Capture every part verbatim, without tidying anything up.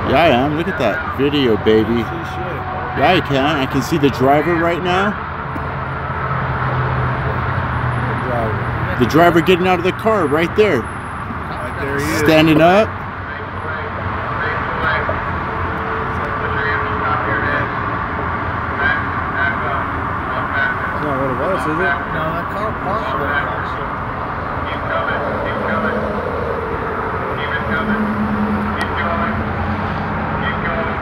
Yeah, I am. Look at that video, baby. Yeah, I can. I can see the driver right now. The driver getting out of the car right there. Right there he is. Standing up. That's not what it was, is it? No, that car parked there. Keep coming, keep coming. Keep it coming. Keep going. Keep going.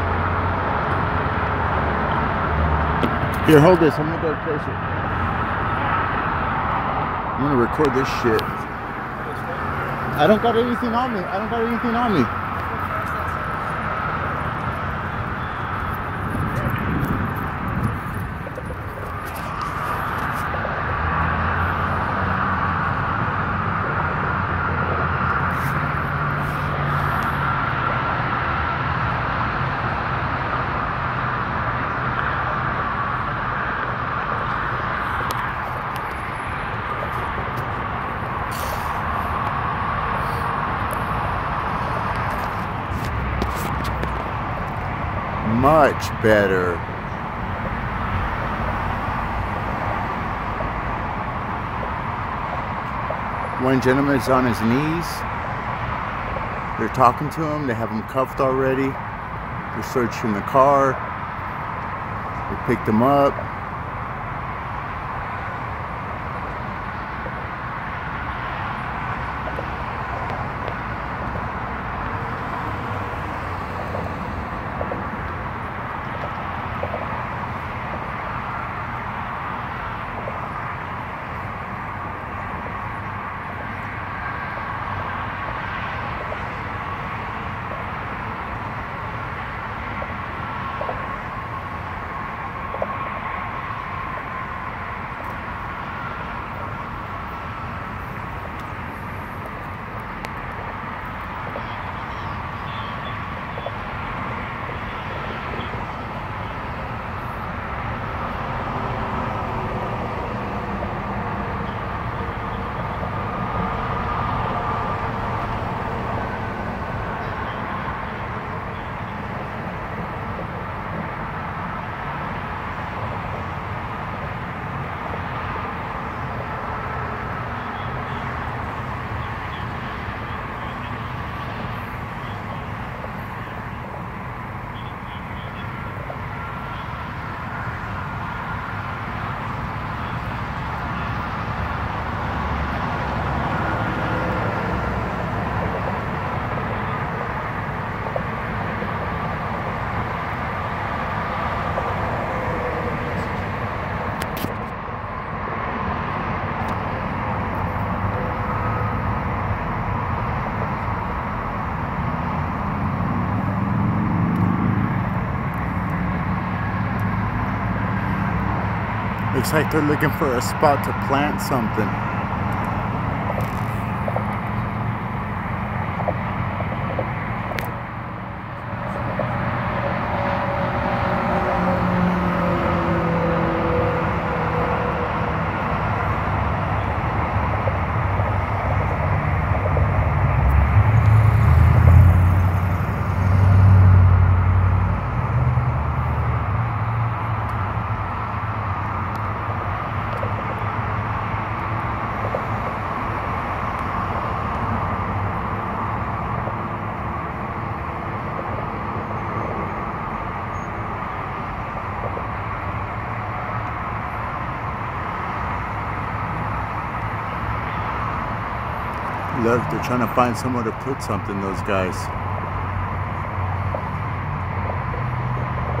Here, hold this. I'm gonna go closer. I'm gonna record this shit. I don't got anything on me. I don't got anything on me. Much better. One gentleman is on his knees. They're talking to him. They have him cuffed already. They're searching the car. They picked him up. Looks like they're looking for a spot to plant something. Look, they're trying to find somewhere to put something, those guys.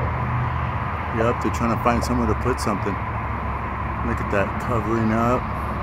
Yep, they're trying to find somewhere to put something. Look at that, covering up.